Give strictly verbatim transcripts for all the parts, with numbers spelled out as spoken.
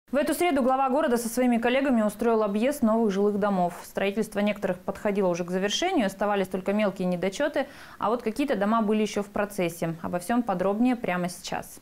В эту среду глава города со своими коллегами устроил объезд новых жилых домов. Строительство некоторых подходило уже к завершению, оставались только мелкие недочеты, а вот какие-то дома были еще в процессе. Обо всем подробнее прямо сейчас.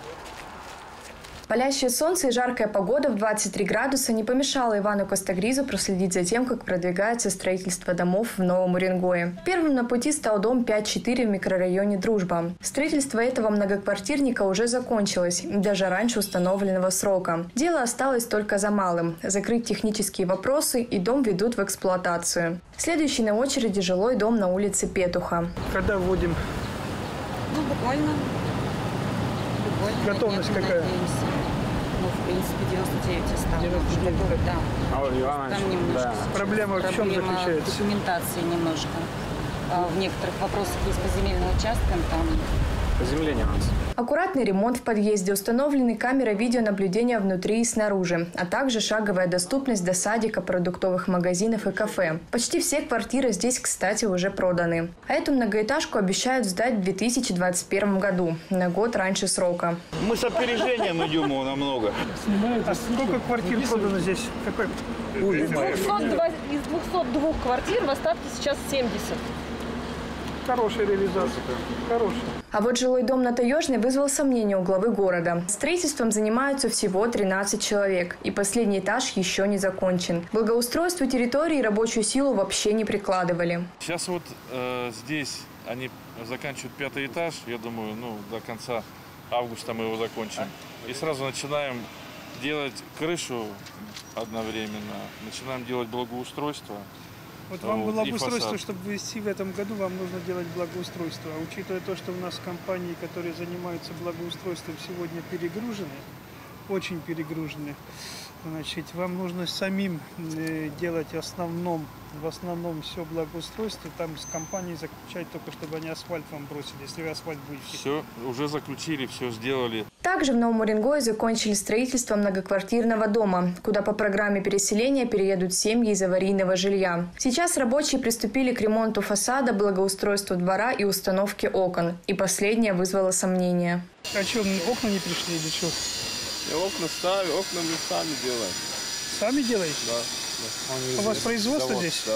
Палящее солнце и жаркая погода в двадцать три градуса не помешало Ивану Костогризу проследить за тем, как продвигается строительство домов в Новом Уренгое. Первым на пути стал дом пять четыре в микрорайоне «Дружба». Строительство этого многоквартирника уже закончилось, даже раньше установленного срока. Дело осталось только за малым – закрыть технические вопросы, и дом ведут в эксплуатацию. Следующий на очереди жилой дом на улице Петуха. Когда вводим? Ну, буквально. буквально Готовность какая? Надеемся. Ну, в принципе, девяносто девять осталось. девяносто девять, да. А, Там немножко. Да. Проблема в чем заключается? Документации немножко. В некоторых вопросах есть по земельным участкам, там Поземление у нас. Аккуратный ремонт в подъезде, установлены камеры видеонаблюдения внутри и снаружи, а также шаговая доступность до садика, продуктовых магазинов и кафе. Почти все квартиры здесь, кстати, уже проданы. А эту многоэтажку обещают сдать в две тысячи двадцать первом году, на год раньше срока. Мы с опережением идем намного. А сколько квартир продано здесь? Какой? Из двухсот двух квартир в остатке сейчас семьдесят. Хорошая реализация. Хорошая. А вот жилой дом на Таежной вызвал сомнения у главы города. Строительством занимаются всего тринадцать человек, и последний этаж еще не закончен. Благоустройство территории и рабочую силу вообще не прикладывали. Сейчас вот э, здесь они заканчивают пятый этаж, я думаю, ну, до конца августа мы его закончим. И сразу начинаем делать крышу одновременно, начинаем делать благоустройство. Вот вам вот, благоустройство, чтобы ввести в этом году, вам нужно делать благоустройство. А учитывая то, что у нас компании, которые занимаются благоустройством, сегодня перегружены, очень перегружены, значит, вам нужно самим делать в основном, в основном все благоустройство. Там с компанией заключать только, чтобы они асфальт вам бросили, если вы асфальт будете. Все, уже заключили, все сделали. Также в Новом Уренгое закончили строительство многоквартирного дома, куда по программе переселения переедут семьи из аварийного жилья. Сейчас рабочие приступили к ремонту фасада, благоустройству двора и установке окон. И последнее вызвало сомнения. А что, окна не пришли или что? Окна ставим, окна мы сами делаем. Сами делаете? Да. да. У вас производство Завод, здесь?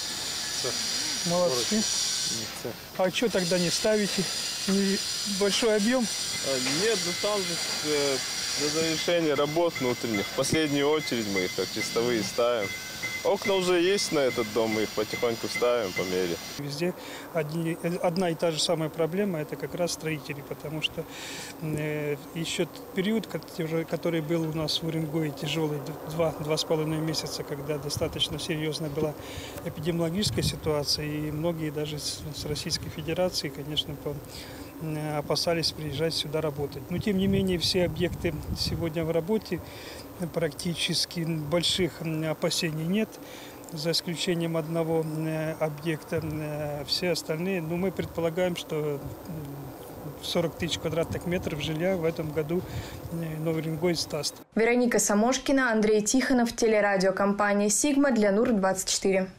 Да. Молодцы. А что тогда не ставите? Большой объем? Нет, ну там же э, для завершения работ внутренних. В последнюю очередь мы их как чистовые ставим. Окна уже есть на этот дом, мы их потихоньку ставим по мере. Везде одни, одна и та же самая проблема – это как раз строители, потому что э, еще период, который, который был у нас в Уренгое тяжелый, два, два с половиной месяца, когда достаточно серьезная была эпидемиологическая ситуация, и многие даже с, с Российской Федерации, конечно, по, э, опасались приезжать сюда работать. Но тем не менее все объекты сегодня в работе, практически больших опасений нет, за исключением одного объекта. Все остальные, ну, мы предполагаем, что сорок тысяч квадратных метров жилья в этом году Новый Уренгой сдаст. Вероника Самошкина, Андрей Тихонов, телерадиокомпания «Сигма» для Нур двадцать четыре.